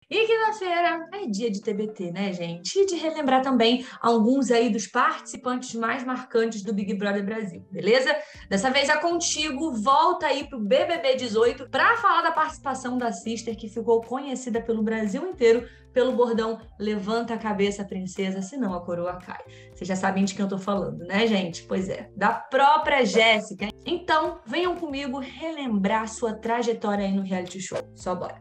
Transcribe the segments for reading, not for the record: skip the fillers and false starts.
E quinta-feira é dia de TBT, né, gente? E de relembrar também alguns aí dos participantes mais marcantes do Big Brother Brasil, beleza? Dessa vez é contigo, volta aí pro BBB 18 para falar da participação da Sister, que ficou conhecida pelo Brasil inteiro pelo bordão "Levanta a cabeça, princesa, senão a coroa cai". Vocês já sabem de quem eu tô falando, né, gente? Pois é, da própria Jéssica. Então, venham comigo relembrar sua trajetória aí no reality show. Só bora.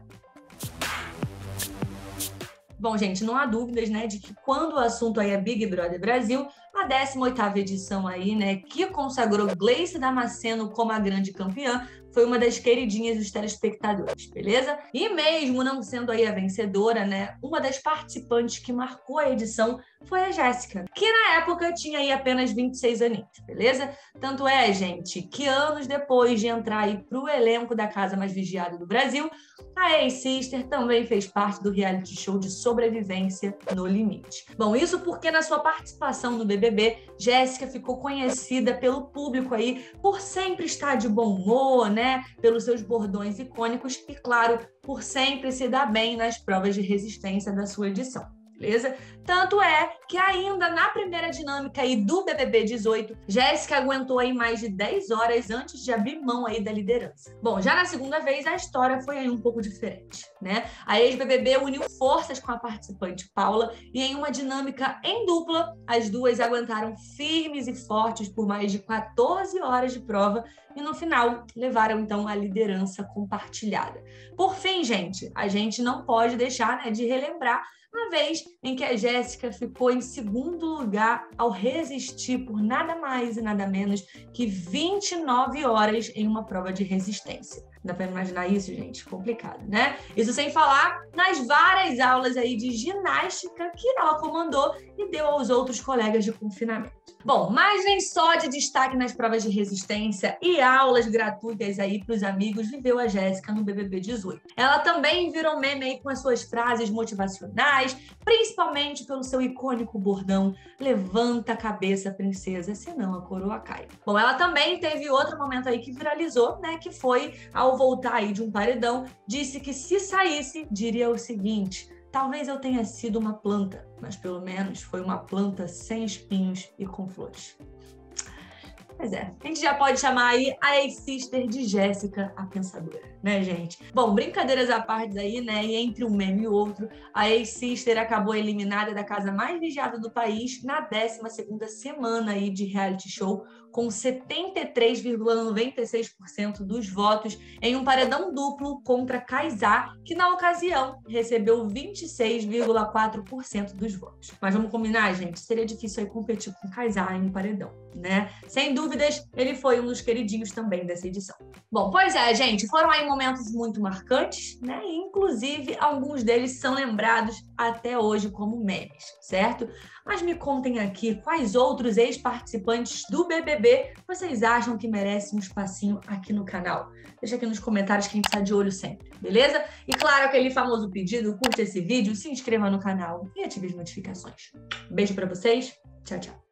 Bom, gente, não há dúvidas, né, de que quando o assunto aí é Big Brother Brasil, a 18ª edição aí, né, que consagrou Gleice Damasceno como a grande campeã, foi uma das queridinhas dos telespectadores, beleza? E mesmo não sendo aí a vencedora, né, uma das participantes que marcou a edição foi a Jéssica, que na época tinha aí apenas 26 aninhos, beleza? Tanto é, gente, que anos depois de entrar aí pro elenco da casa mais vigiada do Brasil, a ex-Sister também fez parte do reality show de sobrevivência No Limite. Bom, isso porque na sua participação no BBB, Jéssica ficou conhecida pelo público aí por sempre estar de bom humor, né? Pelos seus bordões icônicos e, claro, por sempre se dar bem nas provas de resistência da sua edição. Beleza? Tanto é que ainda na primeira dinâmica aí do BBB 18, Jéssica aguentou aí mais de 10 horas antes de abrir mão aí da liderança. Bom, já na segunda vez a história foi aí um pouco diferente, né? A ex-BBB uniu forças com a participante Paula e em uma dinâmica em dupla, as duas aguentaram firmes e fortes por mais de 14 horas de prova e no final levaram então a liderança compartilhada. Por fim, gente, a gente não pode deixar, né, de relembrar a vez em que a Jéssica ficou em segundo lugar ao resistir por nada mais e nada menos que 29 horas em uma prova de resistência. Dá para imaginar isso, gente? Complicado, né? Isso sem falar nas várias aulas aí de ginástica que ela comandou e deu aos outros colegas de confinamento. Bom, mas nem só de destaque nas provas de resistência e aulas gratuitas aí para os amigos viveu a Jéssica no BBB 18. Ela também virou meme aí com as suas frases motivacionais, principalmente pelo seu icônico bordão "Levanta a cabeça, princesa, senão a coroa cai". Bom, ela também teve outro momento aí que viralizou, né, que foi ao voltar aí de um paredão, disse que se saísse, diria o seguinte: "Talvez eu tenha sido uma planta, mas pelo menos foi uma planta sem espinhos e com flores". Pois é, a gente já pode chamar aí a ex-Sister de Jéssica a Pensadora, né, gente? Bom, brincadeiras à parte aí, né, e entre um meme e outro, a ex-Sister acabou eliminada da casa mais vigiada do país na 12ª semana aí de reality show, com 73,96% dos votos em um paredão duplo contra Kaysar, que na ocasião recebeu 26,4% dos votos. Mas vamos combinar, gente? Seria difícil aí competir com Kaysar em um paredão, né? Sem dúvidas, ele foi um dos queridinhos também dessa edição. Bom, pois é, gente, foram aí momentos muito marcantes, né? E, inclusive, alguns deles são lembrados até hoje como memes, certo? Mas me contem aqui quais outros ex-participantes do BBB vocês acham que merecem um espacinho aqui no canal. Deixa aqui nos comentários que a gente está de olho sempre, beleza? E claro, aquele famoso pedido, curte esse vídeo, se inscreva no canal e ative as notificações. Beijo pra vocês, tchau, tchau.